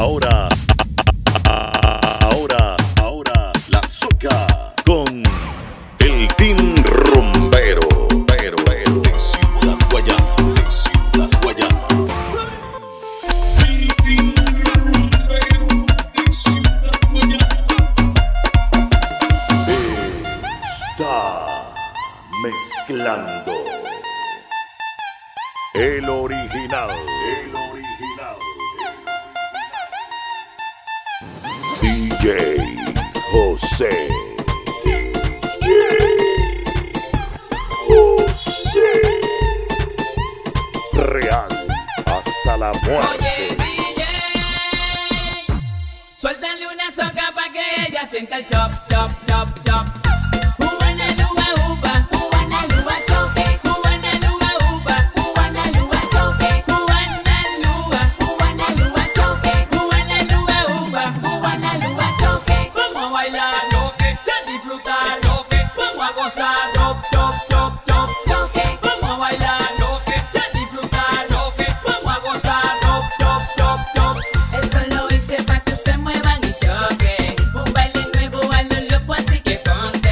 ahora, la soca con el Team Rumbero. De Ciudad Guayana, de Ciudad Guayana. El Team Rumbero de Ciudad Guayana. Está mezclando el original. DJ José. Real hasta la muerte. Oye, DJ, suéltale una soca pa' que ella sienta el chop, chop, chop, chop. Cubana luba uba, cubana luba choque, cubana luba uba, cubana luba choque, cubana luba choque, cubana luba uba, cubana luba choque. Vamos a bailar choque, a disfrutar choque, vamos a gozar chop, chop, chop, chop, choque. Vamos a bailar choque, a disfrutar choque, vamos a gozar chop, chop, chop, chop. Esto lo hice pa' que ustedes muevan y choquen, un baile nuevo a lo loco así que ponte.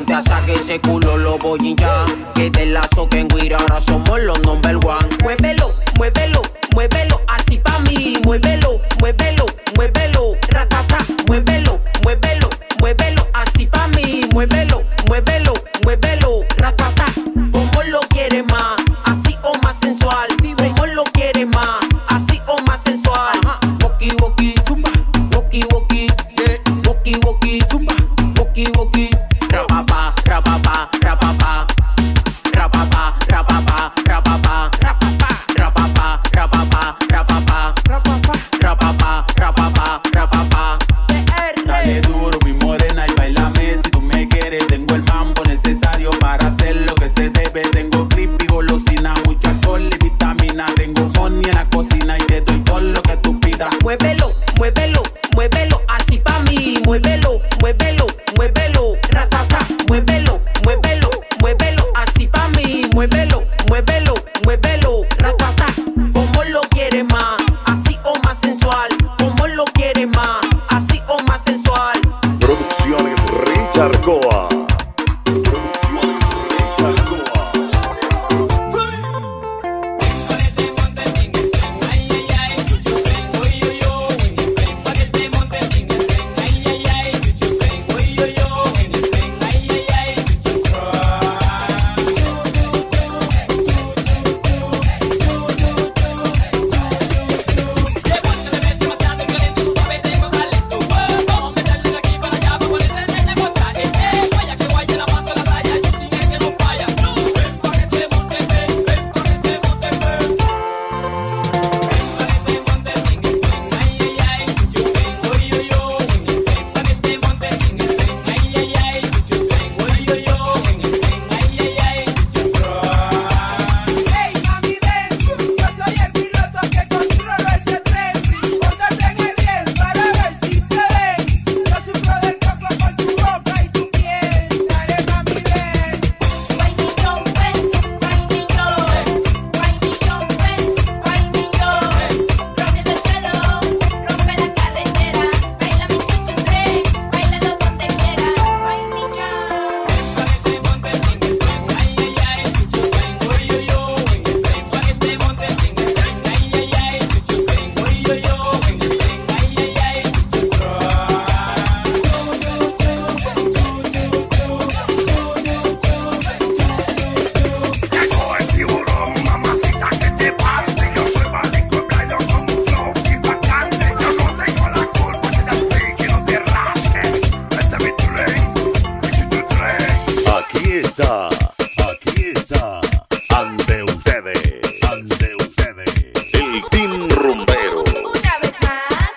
Te saque ese culo, lo voy y ya. Que te la soquen, guira, ahora somos los number one. Muévelo, muévelo, muévelo, así pa' mí. Muévelo, muévelo, muévelo, ratata. Muévelo, muévelo, muévelo, así pa' mí. Muévelo, muévelo, muévelo, ratata. ¿Cómo lo quieres más? Así o más sensual. ¿Cómo lo quieres más? Así o más sensual. Woki woki, zumba. Woki woki, yeah. Woki woki, zumba. Woki woki. Rapapa, rapapa, rapapa. Rapapa, rapapa, rapapa. Rapapa, rapapa, rapapa, rapapa. Rapapa, rapapa, rapapa. Dale duro, mi morena, y bailame. Si tú me quieres, tengo el mambo necesario para hacer lo que se debe. Tengo creepy, golosina, mucha alcohol y vitamina. Tengo honey en la cocina y te doy todo lo que tú pidas. Muévelo, muévelo, muévelo, así pa' mí. Muévelo, muévelo, muévelo, ratata. Muévelo, muévelo, muévelo, así pa' mí. Muévelo, muévelo, muévelo, ratata. ¿Cómo lo quieres más? Así o más sensual. ¿Cómo lo quieres más? Así o más sensual. Producciones Richard Coa. Producciones Richard Coa. Aquí está, ante ustedes, el Team Rumbero. Una vez más,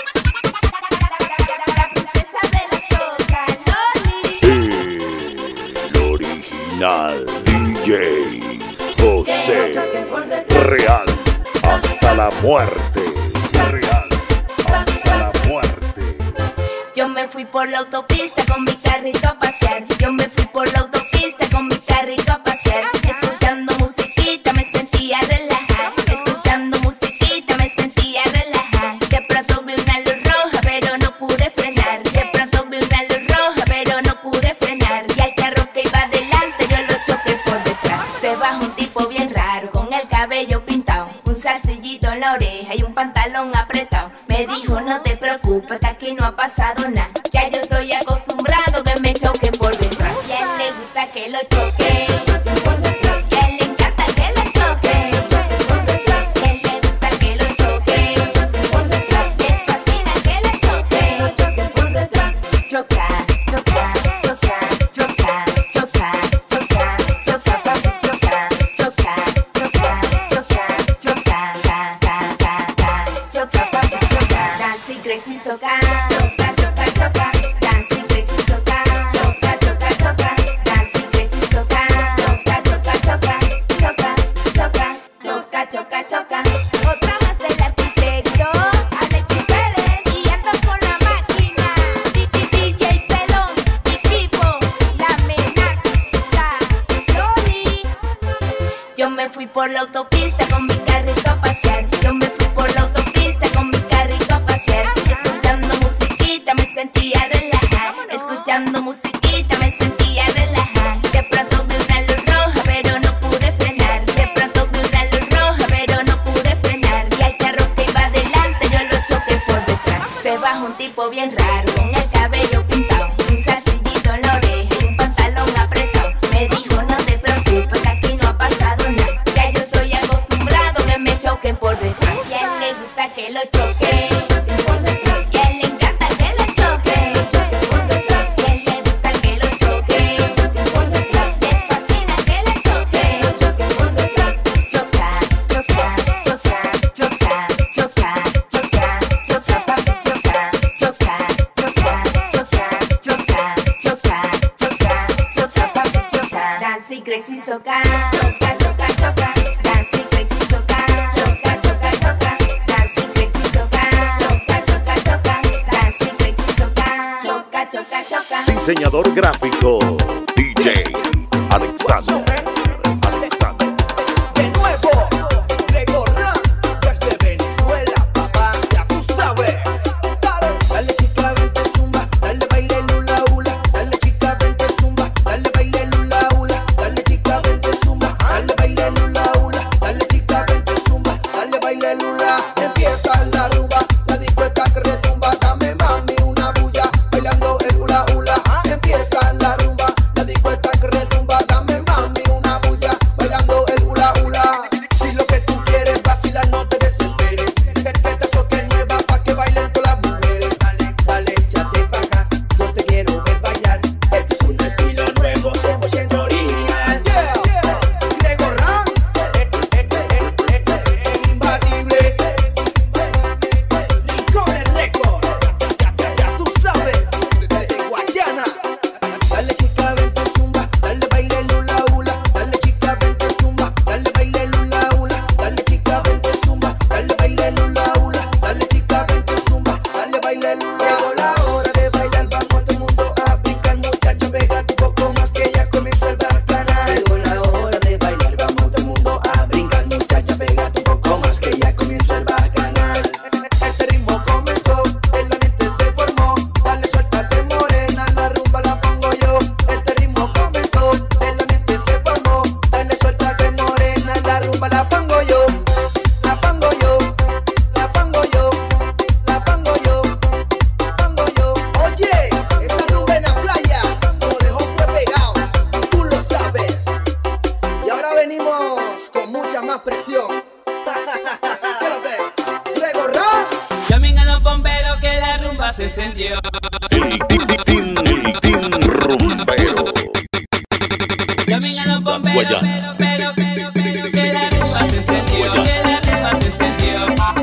la princesa de la soca, Loli. El original DJ José. Real hasta la muerte. Real hasta la muerte. Yo me fui por la autopista con mi carrito a pasear. Yo me fui por la autopista con mi carrito a pasear. Escuchando musiquita me sentía relajada. Escuchando musiquita me sentía relajada. De pronto vi una luz roja pero no pude frenar. De pronto vi una luz roja pero no pude frenar. Y al carro que iba adelante yo lo choqué por detrás. Se bajó un tipo bien raro con el cabello pintado, un zarcillito en la oreja y un pantalón apretado. Me dijo no te preocupes que aquí no ha pasado nada. Ya yo estoy acostumbrado que me choquen por detrás. Y a él le gusta que lo choquen. Y a él le encanta que lo choquen. Y a él le gusta que lo choquen. Le fascina que lo choquen. Choca, choca, choca, choca, choca, choca, choca, papi, choca, choca, choca, choca, choca, ta, ta, ta, ta, choca, papi, choca. Dancing crazy soca, choca, choca, choca. Dancing crazy soca, choca, choca, choca. Dancing crazy soca, choca, choca, choca, choca, choca, choca, choca, choca. Otra más del arquitecto Alexis Pérez y ando con la máquina. DJ Pelón y Pipo, la amenaza, Loli. Yo me fui por la autopista con mi carrito a pasear. Yo me fui por la autopista con mi carrito a pasear. Escuchando musiquita me sentía relajada. Escuchando musiquita me sentía relajada. Dancing crazy soca, choca, choca, choca. Dancing crazy soca, choca, choca, choca. Dancing crazy soca, choca, choca, choca. Dancing crazy soca, choca, choca, choca. Diseñador gráfico, DJ Alexander. De nuevo, Gregorán, desde Venezuela, papá, ya tú sabes. Dale chica, vente zumba, dale baile lula hula. Dale chica, vente zumba, dale baile lula hula. Dale chica, vente zumba, dale baile lula hula. Dale chica, vente zumba, dale baile lula. Empieza la rumba, la discoteca que retumba. Dame mami una bulla, bailando el hula hula. Empieza la rumba, la discoteca que retumba. Dame mami una bulla, bailando el hula hula. Si lo que tú quieres vacilar, no te desesperes. Que te soque nueva pa' que bailen todas las mujeres. Dale, dale, échate pa' acá, yo te quiero ver bailar. Este es un estilo nuevo, 100% original. Gregorán, el imbatible. Rincones Record, ya tú sabes, desde Guayana. Dale chica, vente zumba, dale baile lula hula. Dale chica, vente zumba, dale baile lula hula. Dale chica, vente zumba, dale baile lula hula. Dale chica, vente zumba, dale baile lula. Llegó la hora de bailar, vamos todo el mundo a brincar. Muchacha, pégate un poco más que ya comenzó el bacanal. Llegó la hora de bailar, vamos todo el mundo a brincar. Muchacha, pégate un poco más que ya comienza el bacanal. Este ritmo comenzó, el ambiente se formó. Dale, suéltate morena, la rumba la pongo yo. Este ritmo comenzó, el ambiente se formó. Dale, suéltate morena, la rumba la pongo yo. La pongo yo, la pongo yo, la pongo yo, la pongo yo. Oye, esa nube en la playa lo dejó fue pegado, tú lo sabes. Y ahora venimos con mucha más presión. ¿Qué lo ves? Gregorán. Llamen a los bomberos que la rumba se encendió. El Team Rumbero. Llamen a los bomberos, Guayana. pero, que la rumba se encendió. Que la rumba se encendió.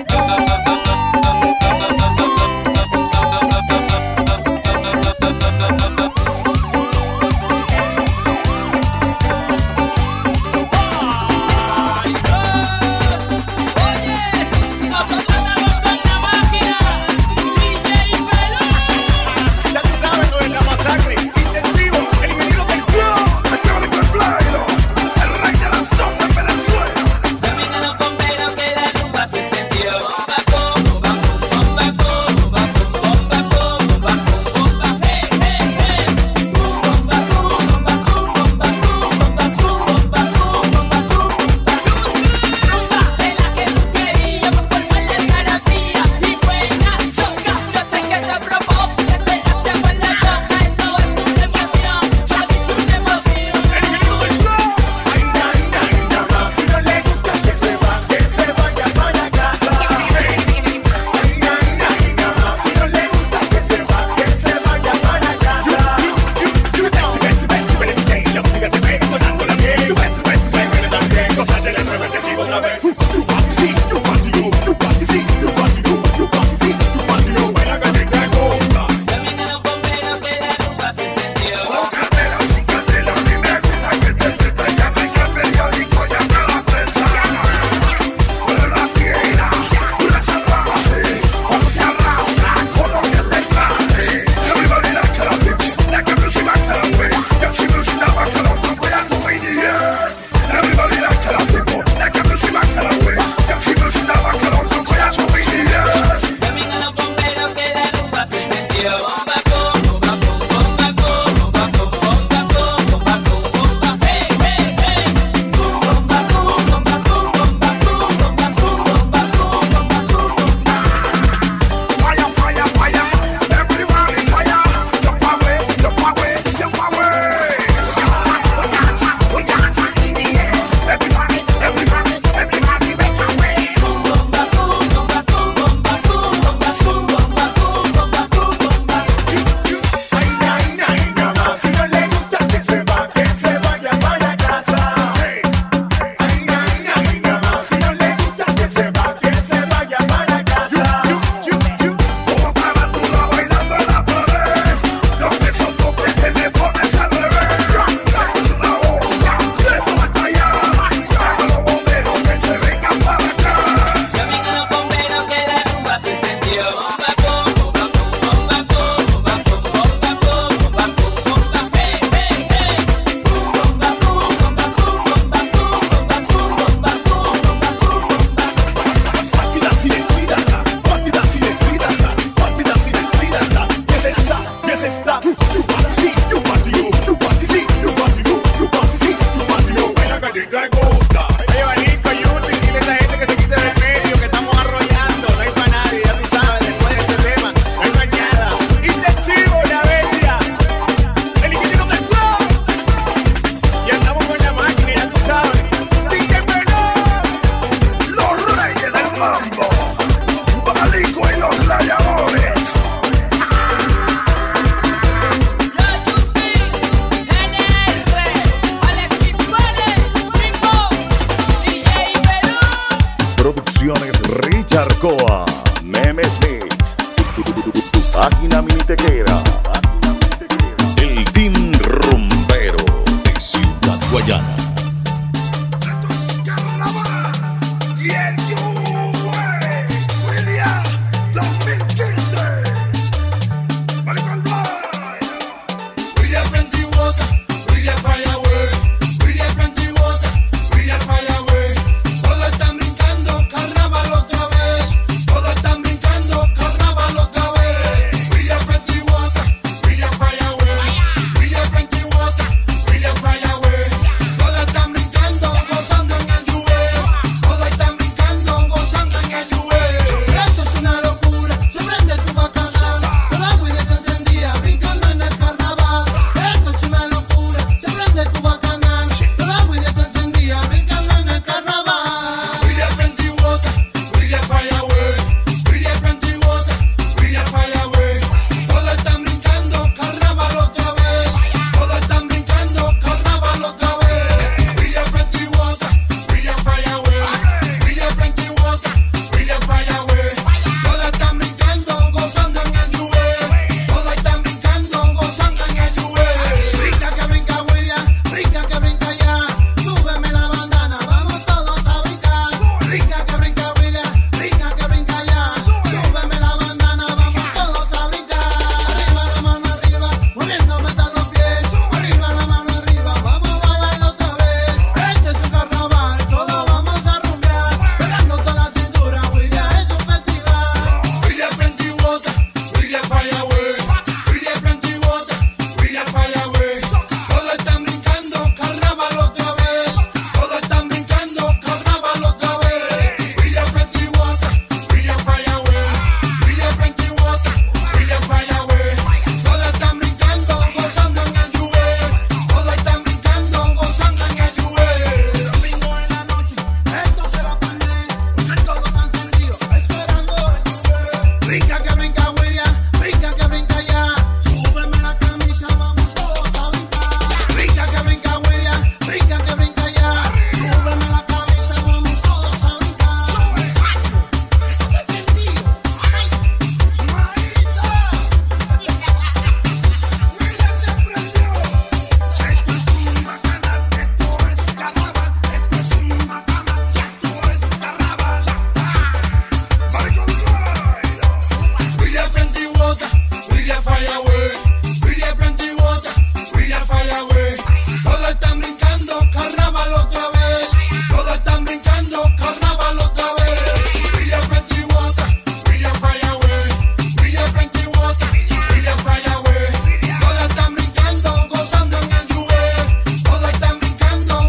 Oye, nosotros estamos con la máquina, DJ Pelú. Ya tú Arcoa, Memes Mix, tu página minitequera. El Team Rumbero de Ciudad Guayana.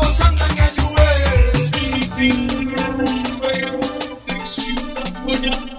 Ciudad Guayana.